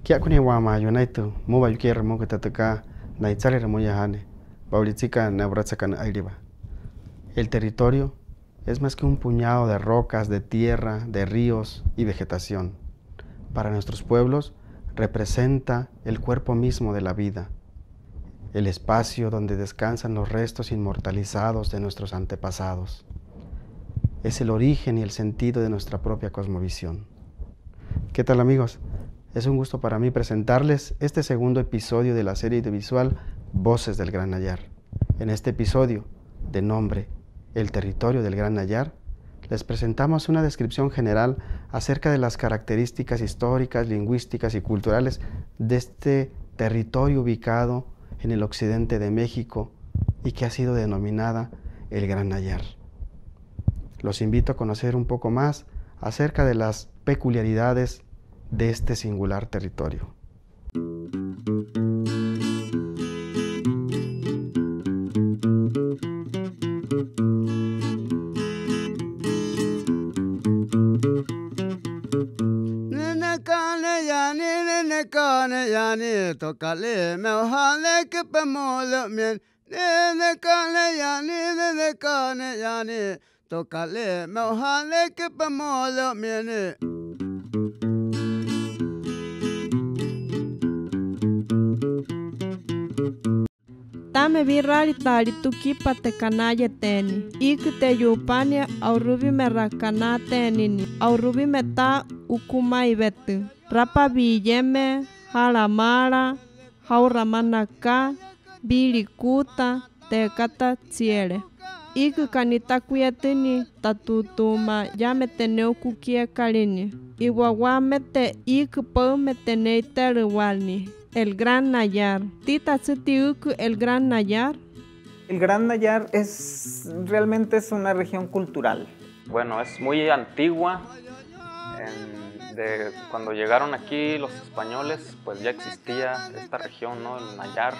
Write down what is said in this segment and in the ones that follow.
Kia kuni wama yunaitu muba yukier mo katataka na itzale remoyahane baulitzika na bratzakan airiba. El territorio es más que un puñado de rocas, de tierra, de ríos y vegetación. Para nuestros pueblos representa el cuerpo mismo de la vida, el espacio donde descansan los restos inmortalizados de nuestros antepasados. Es el origen y el sentido de nuestra propia cosmovisión. ¿Qué tal, amigos? Es un gusto para mí presentarles este segundo episodio de la serie audiovisual Voces del Gran Nayar. En este episodio, de nombre El territorio del Gran Nayar, les presentamos una descripción general acerca de las características históricas, lingüísticas y culturales de este territorio ubicado en el occidente de México y que ha sido denominada el Gran Nayar. Los invito a conocer un poco más acerca de las peculiaridades de este singular territorio. Tocale, me ojale que pamolo miene. Tame virali tari tuki pate kanaya teni. Ik te yupania aurubi me rakana tenini. Aurubi me ta ukuma ibetu. Rapa biyeme, haramara, hauramanaka, birikuta, tekata tsiere. Ik kanita kuyatini tatutuma ya me teneu kukia karini. Iwawa mete ik po me tenei teruwalni. El Gran Nayar. Tita Tsutiuku, el Gran Nayar. El Gran Nayar realmente es una región cultural. Bueno, es muy antigua. Cuando llegaron aquí los españoles, pues ya existía esta región, ¿no? El Nayar.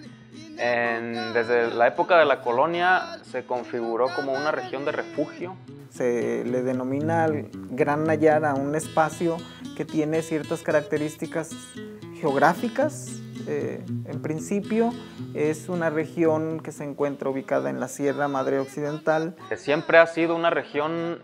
Desde la época de la colonia se configuró como una región de refugio. Se le denomina el Gran Nayar a un espacio que tiene ciertas características geográficas. En principio es una región que se encuentra ubicada en la Sierra Madre Occidental. Siempre ha sido una región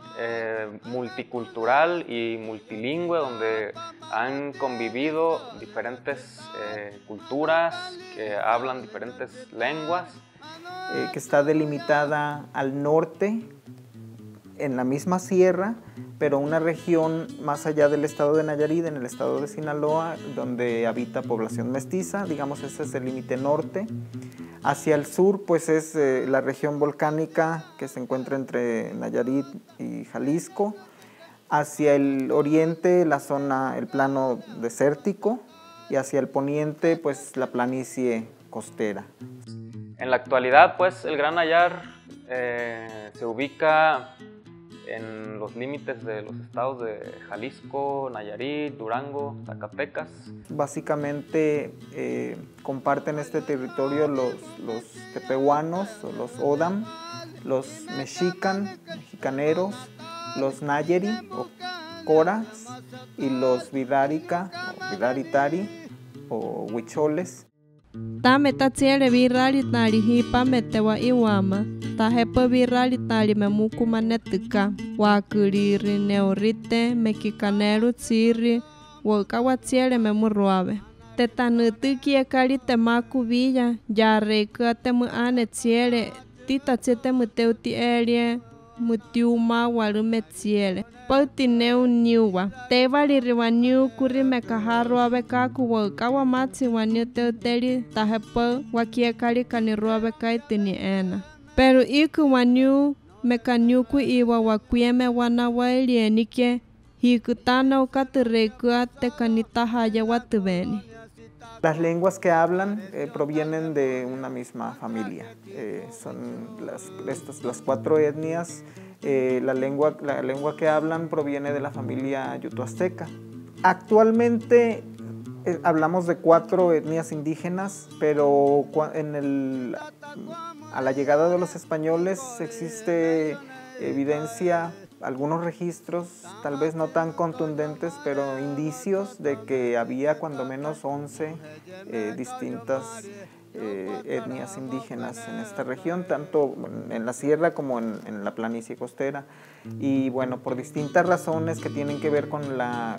multicultural y multilingüe donde han convivido diferentes culturas que hablan diferentes lenguas. Que está delimitada al norte en la misma sierra, pero una región más allá del estado de Nayarit, en el estado de Sinaloa, donde habita población mestiza, digamos ese es el límite norte. Hacia el sur pues es la región volcánica que se encuentra entre Nayarit y Jalisco. Hacia el oriente la zona, el plano desértico, y hacia el poniente pues la planicie costera. En la actualidad pues el Gran Nayar se ubica en los límites de los estados de Jalisco, Nayarit, Durango, Zacatecas. Básicamente comparten este territorio los tepehuanos o los odam, los mexicaneros, los nayeri o coras y los vidárica o vidaritari o huicholes. Tame tatsiere virali tari hipa metewa iwama. Tahepa virali tari memukuma netuka. Wakuriri neorite mexicanero tsiri. Wakawatsiere memuruave. Tetanutuki ekari temaku villa. Yareka temu ane tsiere. Tita tsete muteuti erie. Mutiuma warume tsiere. Pautineu niuwa. Tevali riwaniu kuri mekaharuave kaku wakawa matsi waniu teuteri tahepa wakiekari kaniruave kaitini ena. Pero iku waniu mekaniuku iwa wakueme wanawaelienike hikutana ukaturekua tekanitahaya watuveni. Las lenguas que hablan provienen de una misma familia. Son las cuatro etnias. La lengua que hablan proviene de la familia yuto-azteca. Actualmente hablamos de 4 etnias indígenas, pero a la llegada de los españoles existe evidencia algunos registros, tal vez no tan contundentes, pero indicios de que había cuando menos 11 distintas etnias indígenas en esta región, tanto en la sierra como en la planicie costera. Y bueno, por distintas razones que tienen que ver con la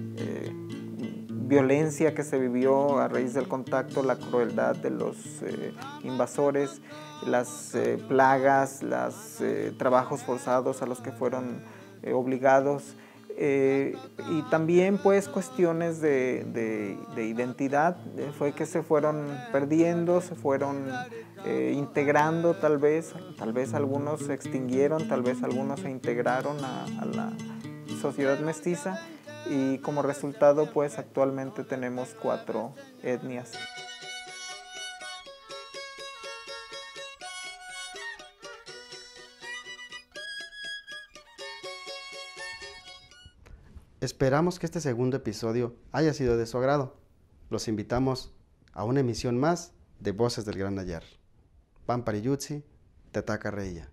violencia que se vivió a raíz del contacto, la crueldad de los invasores, las plagas, los trabajos forzados a los que fueron obligados, y también pues cuestiones de identidad, fue que se fueron perdiendo, se fueron integrando tal vez algunos se extinguieron, tal vez algunos se integraron a la sociedad mestiza, y como resultado pues actualmente tenemos 4 etnias. Esperamos que este segundo episodio haya sido de su agrado. Los invitamos a una emisión más de Voces del Gran Nayar. Pampariyutsi, Tetaca Reya.